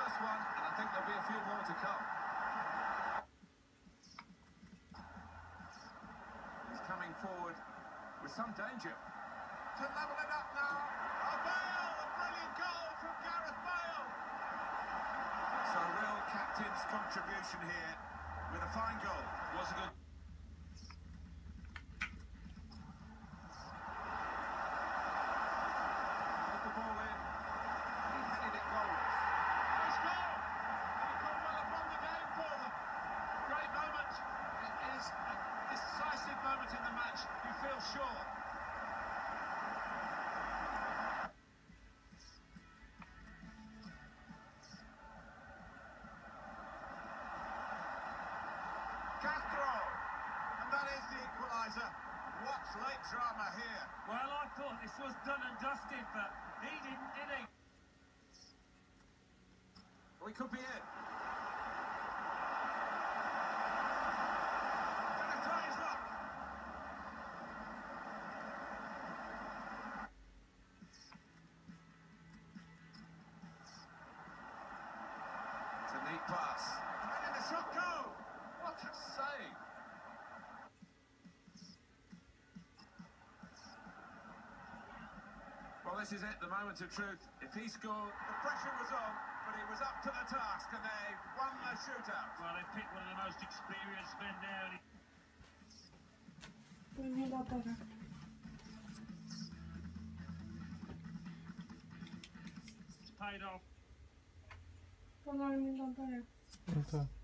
first one, and I think there'll be a few more to come. He's coming forward with some danger. To level it up now. Oh, Bale! A brilliant goal from Gareth Bale! So a real captain's contribution here with a fine goal. Was a good... Put the ball in. He headed it goals. Nice goal! They come well upon the game for them. Great moment. It is a decisive moment in the match, you feel sure. Castro, and that is the equaliser. What late drama here. Well, I thought this was done and dusted, but he didn't, did he? Well, he could be in. Gonna try his luck. It's a neat pass. And in the shot go. What a save! Well, this is it, the moment of truth. If he scored, the pressure was on, but he was up to the task, and they won the shootout. Well, they picked one of the most experienced men now. It's paid off. No tak.